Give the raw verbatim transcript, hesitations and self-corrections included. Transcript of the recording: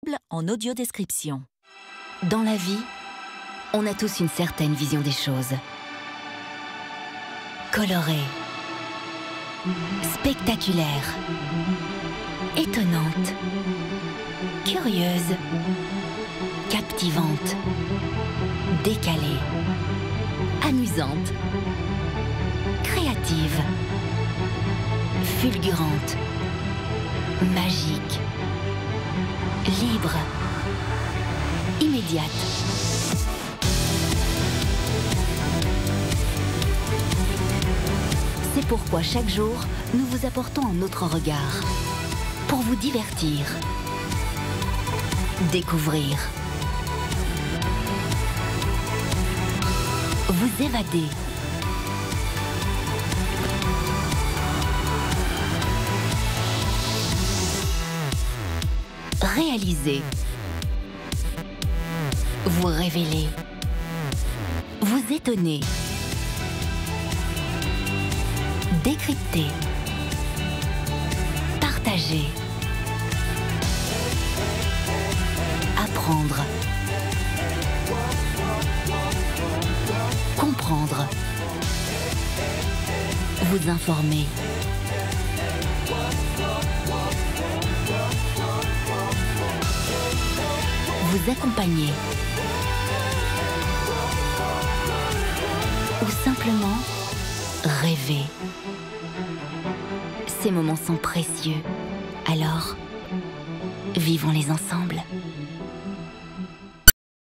disponible en audio-description. Dans la vie, on a tous une certaine vision des choses. Colorée, spectaculaire, étonnante, curieuse, captivante, décalée, amusante, créative, fulgurante, magique, libre, immédiate. C'est pourquoi chaque jour, nous vous apportons un autre regard pour vous divertir, découvrir, vous évader. Réaliser, vous révéler, vous étonner, décrypter, partager, apprendre, comprendre, vous informer, vous accompagner ou simplement rêver. Ces moments sont précieux, alors vivons-les ensemble.